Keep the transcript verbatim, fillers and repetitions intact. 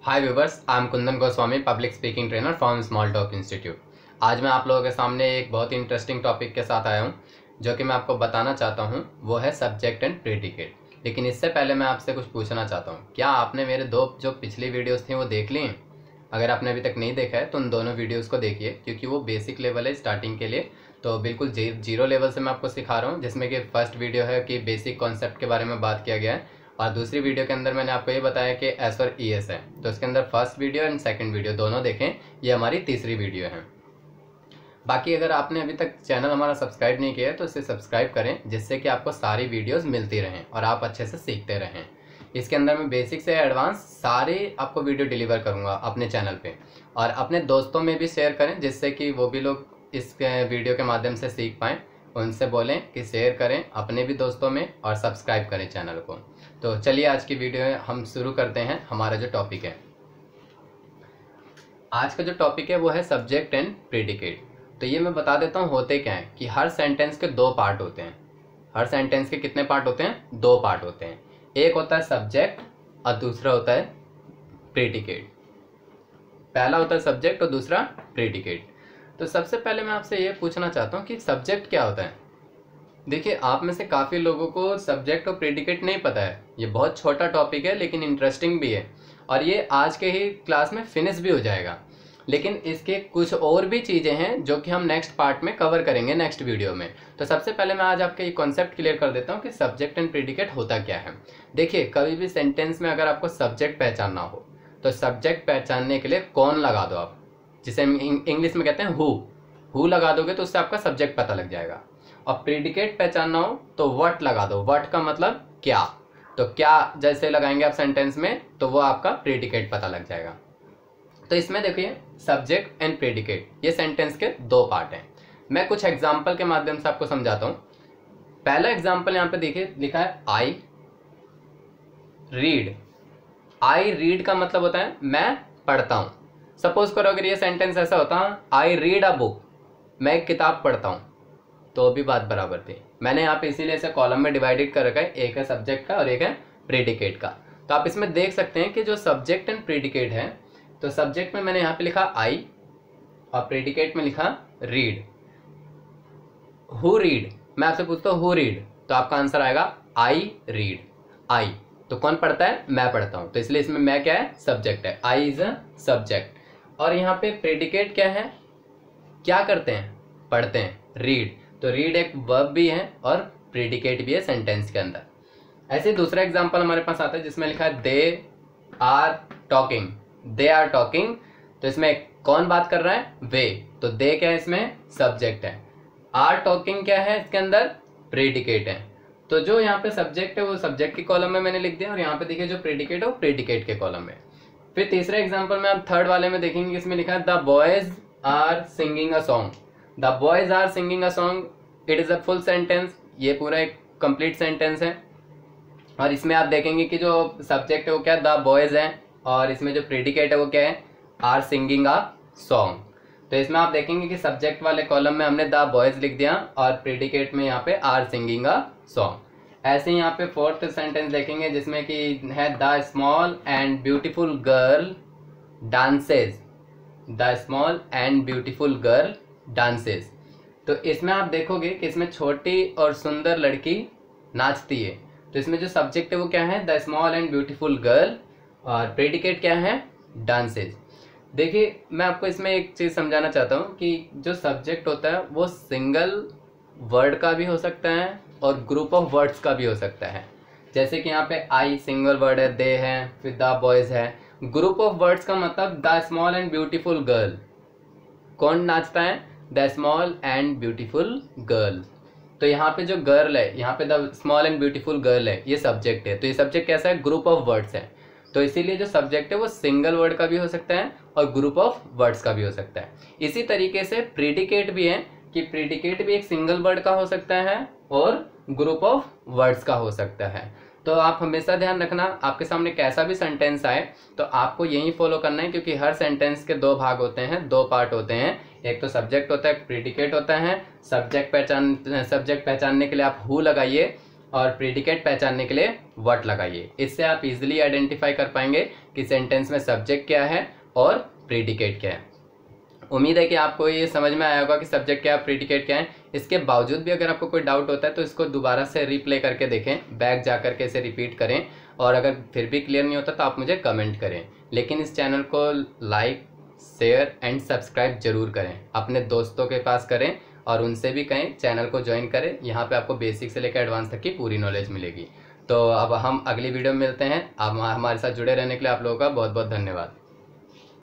Hi viewers, I am Kundan Goswami, public speaking trainer from small talk institute. आज मैं आप लोगों के सामने एक बहुत ही इंटरेस्टिंग टॉपिक के साथ आया हूं, जो कि मैं आपको बताना चाहता हूं। वो है सब्जेक्ट एंड प्रेडिकेट। लेकिन इससे पहले मैं आपसे कुछ पूछना चाहता हूं, क्या आपने मेरे दो जो पिछली वीडियोस थी वो देख ली हैं? अगर आपने अभी तक नहीं देखा है तो उन दोनों वीडियोज़ को देखिए, क्योंकि वो बेसिक लेवल है स्टार्टिंग के लिए। तो बिल्कुल जीरो लेवल से मैं आपको सिखा रहा हूँ, जिसमें कि फर्स्ट वीडियो है कि बेसिक कॉन्सेप्ट के बारे में बात किया गया है, और दूसरी वीडियो के अंदर मैंने आपको ये बताया कि एस और ई एस है। तो इसके अंदर first video and second video दोनों देखें, ये हमारी तीसरी वीडियो है। बाकी अगर आपने अभी तक चैनल हमारा सब्सक्राइब नहीं किया है तो इसे सब्सक्राइब करें, जिससे कि आपको सारी वीडियोस मिलती रहें और आप अच्छे से सीखते रहें। इसके अंदर मैं बेसिक से एडवांस सारे आपको वीडियो डिलीवर करूँगा अपने चैनल पे, और अपने दोस्तों में भी शेयर करें, जिससे कि वो भी लोग इस वीडियो के माध्यम से सीख पाएँ। उनसे बोलें कि शेयर करें अपने भी दोस्तों में और सब्सक्राइब करें चैनल को। तो चलिए आज की वीडियो में हम शुरू करते हैं हमारा जो टॉपिक है। आज का जो टॉपिक है वो है सब्जेक्ट एंड प्रेडिकेट। तो ये मैं बता देता हूँ होते क्या है कि हर सेंटेंस के दो पार्ट होते हैं। हर सेंटेंस के कितने पार्ट होते हैं? दो पार्ट होते हैं। एक होता है सब्जेक्ट और दूसरा होता है प्रेडिकेट। पहला होता है सब्जेक्ट और दूसरा प्रेडिकेट। तो सबसे पहले मैं आपसे ये पूछना चाहता हूँ कि सब्जेक्ट क्या होता है। देखिए, आप में से काफ़ी लोगों को सब्जेक्ट और प्रेडिकेट नहीं पता है। ये बहुत छोटा टॉपिक है लेकिन इंटरेस्टिंग भी है, और ये आज के ही क्लास में फिनिश भी हो जाएगा। लेकिन इसके कुछ और भी चीज़ें हैं जो कि हम नेक्स्ट पार्ट में कवर करेंगे नेक्स्ट वीडियो में। तो सबसे पहले मैं आज आपके ये कॉन्सेप्ट क्लियर कर देता हूँ कि सब्जेक्ट एंड प्रेडिकेट होता क्या है। देखिए, कभी भी सेंटेंस में अगर आपको सब्जेक्ट पहचानना हो तो सब्जेक्ट पहचानने के लिए कौन लगा दो आप, जिसे इंग्लिश में कहते हैं हु। हु लगा दोगे तो उससे आपका सब्जेक्ट पता लग जाएगा। और प्रेडिकेट पहचानना हो तो व्हाट लगा दो। व्हाट का मतलब क्या, तो क्या जैसे लगाएंगे आप सेंटेंस में तो वो आपका प्रेडिकेट पता लग जाएगा। तो इसमें देखिए, सब्जेक्ट एंड प्रेडिकेट ये सेंटेंस के दो पार्ट हैं। मैं कुछ एग्जांपल के माध्यम से आपको समझाता हूँ। पहला एग्जांपल यहाँ पे देखिए, लिखा है आई रीड। आई रीड का मतलब होता है मैं पढ़ता हूँ। सपोज करो अगर ये सेंटेंस ऐसा होता है, आई रीड अ बुक, मैं एक किताब पढ़ता हूँ, तो भी बात बराबर थी। मैंने यहाँ पे इसीलिए इसे कॉलम में डिवाइडेड कर रखा है, एक है सब्जेक्ट का और एक है प्रेडिकेट का। तो आप इसमें देख सकते हैं कि जो सब्जेक्ट एंड प्रेडिकेट है, तो सब्जेक्ट में मैंने यहाँ पे लिखा आई और प्रेडिकेट में लिखा रीड। हु रीड, मैं आपसे पूछता हूँ हु रीड, तो आपका आंसर आएगा आई रीड। आई तो कौन पढ़ता है? मैं पढ़ता हूँ, तो इसलिए इसमें मैं क्या है? सब्जेक्ट है। I is a subject. और यहाँ पे प्रेडिकेट क्या है? क्या करते हैं? पढ़ते हैं, रीड। तो रीड एक वर्ब भी है और प्रेडिकेट भी है सेंटेंस के अंदर। ऐसे दूसरा एग्जांपल हमारे पास आता है जिसमें लिखा है they are talking. They are talking, तो इसमें कौन बात कर रहा है? वे। तो दे क्या है? इसमें सब्जेक्ट है। आर टॉकिंग क्या है? इसके अंदर प्रेडिकेट है। तो जो यहाँ पे सब्जेक्ट है वो सब्जेक्ट के कॉलम में मैंने लिख दिया, और यहाँ पे देखिए जो प्रेडिकेट है वो प्रेडिकेट के कॉलम में। फिर तीसरे एग्जांपल में आप थर्ड वाले में देखेंगे, इसमें लिखा है the boys are singing a song. The boys are singing a song, it is a full sentence. ये पूरा एक कंप्लीट सेंटेंस है। और इसमें आप देखेंगे कि जो सब्जेक्ट है वो क्या है? द बॉयज है, और इसमें जो प्रेडिकेट है वो क्या है? Are singing a song. तो इसमें आप देखेंगे कि सब्जेक्ट वाले कॉलम में हमने द बॉयज लिख दिया और प्रेडिकेट में यहाँ पे आर सिंगिंग अ सॉन्ग। ऐसे ही यहाँ पे फोर्थ सेंटेंस देखेंगे जिसमें कि है the small and beautiful girl dances. The small and beautiful girl dances. तो इसमें आप देखोगे कि इसमें छोटी और सुंदर लड़की नाचती है। तो इसमें जो सब्जेक्ट है वो क्या है? The small and beautiful girl, और प्रेडिकेट क्या है? डांसेज। देखिए, मैं आपको इसमें एक चीज़ समझाना चाहता हूँ कि जो सब्जेक्ट होता है वो सिंगल वर्ड का भी हो सकता है और ग्रुप ऑफ वर्ड्स का भी हो सकता है। जैसे कि यहाँ पे आई सिंगल वर्ड है, दे है, फिर द बॉयज है। ग्रुप ऑफ वर्ड्स का मतलब the small and beautiful girl. कौन नाचता है? The small and beautiful girl. तो यहाँ पे जो गर्ल है, यहाँ पे the small and beautiful girl है, ये सब्जेक्ट है। तो ये सब्जेक्ट कैसा है? ग्रुप ऑफ वर्ड्स है। तो इसीलिए जो सब्जेक्ट है वो सिंगल वर्ड का भी हो सकता है और ग्रुप ऑफ वर्ड्स का भी हो सकता है। इसी तरीके से प्रेडिकेट भी है कि प्रेडिकेट भी एक सिंगल वर्ड का हो सकता है और ग्रुप ऑफ वर्ड्स का हो सकता है। तो आप हमेशा ध्यान रखना, आपके सामने कैसा भी सेंटेंस आए तो आपको यही फॉलो करना है, क्योंकि हर सेंटेंस के दो भाग होते हैं, दो पार्ट होते हैं। एक तो सब्जेक्ट होता है, प्रेडिकेट होता है। सब्जेक्ट पहचान सब्जेक्ट पहचानने के लिए आप हु लगाइए, और प्रीडिकेट पहचानने के लिए व्हाट लगाइए। इससे आप इजीली आइडेंटिफाई कर पाएंगे कि सेंटेंस में सब्जेक्ट क्या है और प्रीडिकेट क्या है। उम्मीद है कि आपको ये समझ में आया होगा कि सब्जेक्ट क्या है, प्रीडिकेट क्या है। इसके बावजूद भी अगर आपको कोई डाउट होता है तो इसको दोबारा से रीप्ले करके देखें, बैक जा करके इसे रिपीट करें, और अगर फिर भी क्लियर नहीं होता तो आप मुझे कमेंट करें। लेकिन इस चैनल को लाइक, शेयर एंड सब्सक्राइब जरूर करें, अपने दोस्तों के पास करें और उनसे भी कहें चैनल को ज्वाइन करें। यहाँ पे आपको बेसिक से लेकर एडवांस तक की पूरी नॉलेज मिलेगी। तो अब हम अगली वीडियो में मिलते हैं। अब हमारे साथ जुड़े रहने के लिए आप लोगों का बहुत बहुत धन्यवाद।